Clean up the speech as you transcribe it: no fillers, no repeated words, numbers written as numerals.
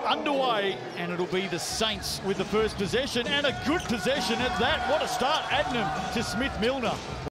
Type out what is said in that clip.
underway, and it'll be the Saints with the first possession, and a good possession at that. What a start, Adnam to Smith-Milner.